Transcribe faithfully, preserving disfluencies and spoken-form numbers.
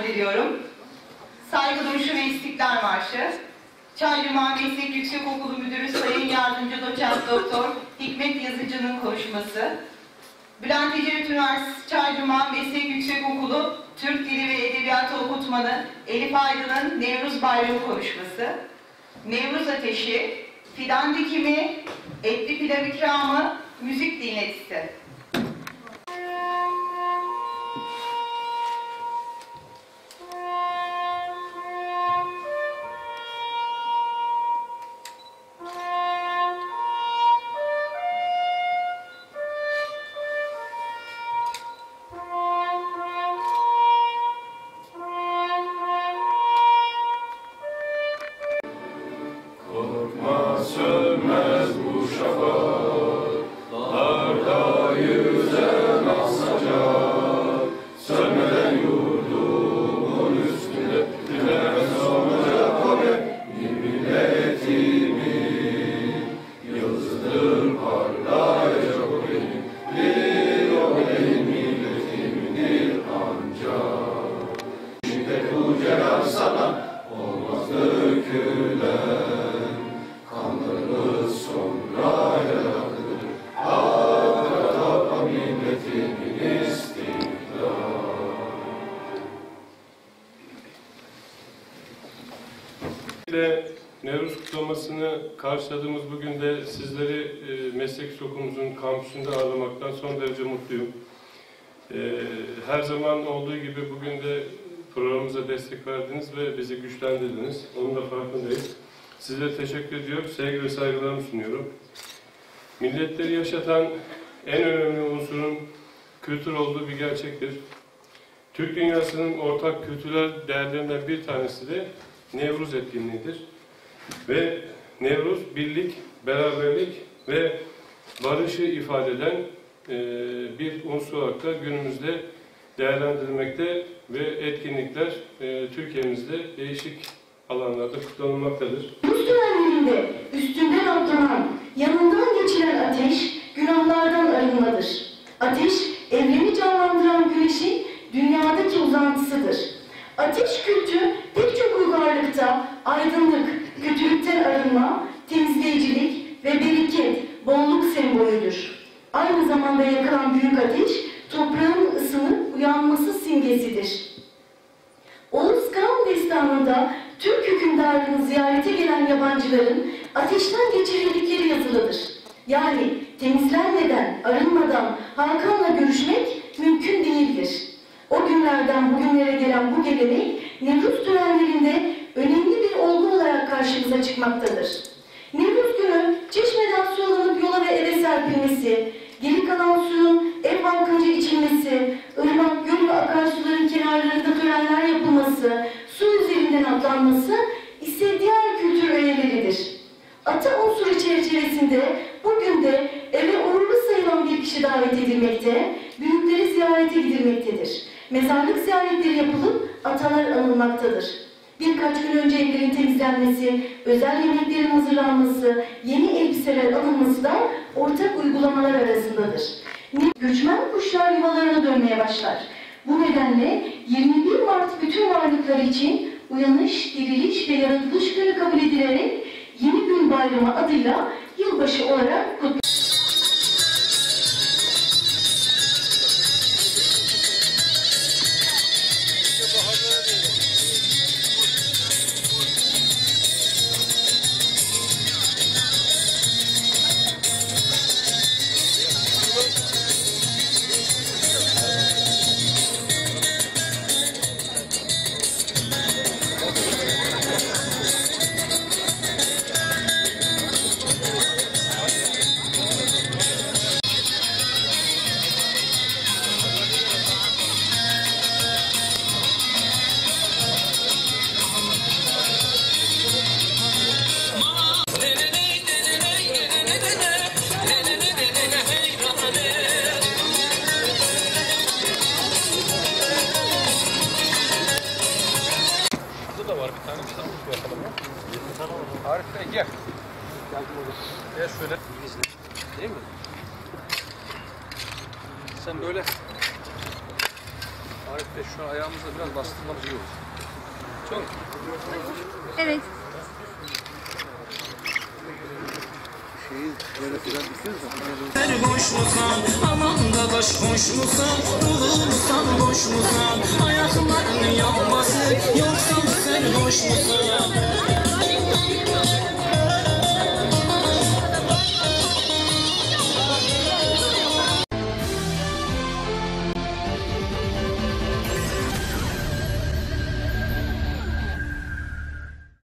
ediyorum. Saygı duruşu ve İstiklal Marşı. Çaycuma Meslek Yüksekokulu Müdürü Sayın Yardımcı Doçent Doktor Hikmet Yazıcı'nın konuşması. Bülent Ecevit Üniversitesi Çaycuma Meslek Yüksekokulu Türk Dili ve Edebiyatı Okutmanı Elif Aydın'ın Nevruz Bayramı konuşması. Nevruz Ateşi, Fidan Dikimi, Etli Pilav İkramı, Müzik Dinletisi. Sönmez bu şafaklarda yüzen asacak, sönmeden yurdumun üstünde tünemez olacak o benim milletimin yıldızıdır parlayacak o benim, bir o benim milletimindir ancak. Şiddet bu celal sana olmaz dökülen, kanlarımız sonra yaratılır. Hakka milletimin istiklal. Nevruz kutlamasını karşıladığımız bugün de sizleri e, Meslek Okulumuzun kampüsünde ağırlamaktan son derece mutluyum. E, her zaman olduğu gibi bugün de programımıza destek verdiniz ve bizi güçlendirdiniz. Onun da farkındayız. Size teşekkür ediyorum. Sevgi ve saygılarımı sunuyorum. Milletleri yaşatan en önemli unsurun kültür olduğu bir gerçektir. Türk dünyasının ortak kültürel değerlerinden bir tanesi de Nevruz etkinliğidir. Ve Nevruz, birlik, beraberlik ve barışı ifade eden e, bir unsur olarak da günümüzde değerlendirilmekte ve etkinlikler e, Türkiye'mizde değişik alanlarda kutlanılmaktadır. Nevruz törenlerinde üstünden atlanan, yanından geçiren ateş, günahlardan arınmadır. Ateş, evreni canlandıran güneşin dünyadaki uzantısıdır. Ateş kültü pek çok uygarlıkta aydınlık, kötülükten arınma, temizleyicilik ve bereket, bolluk sembolüdür. Aynı zamanda yakılan büyük ateş, toprağın ısınıp uyanması simgesidir. Oğuz Kağan destanında Türk hükümdarını ziyarete gelen yabancıların ateşten geçirildikleri yazılıdır. Yani temizlenmeden, arınmadan Hakan'la görüşmek mümkün değildir. O günlerden bugünlere gelen bu gelenek Nevruz törenlerinde önemli bir olgu olarak karşımıza çıkmaktadır. Nevruz günü çeşmeden su alınıp yola ve eve serpilmesi, geri kalan suyun ev halkınca içilmesi, ırmak, göl ve akarsuların kenarlarında törenler yapılması, su üzerinden atlanması ise diğer kültür öğeleridir. Ata unsuru çerçevesinde bugün de eve uğurlu sayılan bir kişi davet edilmekte, büyükleri ziyarete gidilmektedir. Mezarlık ziyaretleri yapılıp atalar anılmaktadır. Birkaç gün önce evlerin temizlenmesi, özel yemeklerin hazırlanması, yeni elbiseler alınması da ortak uygulamalar arasındadır. Göçmen kuşlar yuvalarına dönmeye başlar. Bu nedenle yirmi bir Mart bütün varlıklar için uyanış, diriliş ve yaratılış günü kabul edilerek Yeni Gün Bayramı adıyla yılbaşı olarak kutlanır. Arif Bey gel. Gel şöyle. Değil mi? Sen böyle Arif Bey şu an ayağımızda biraz bastırmamız iyi olur. Çok. Evet. Her boş musan, aman da baş boş musan, bulursan boş musan, ayakların yanması, yoksa sen boş musan?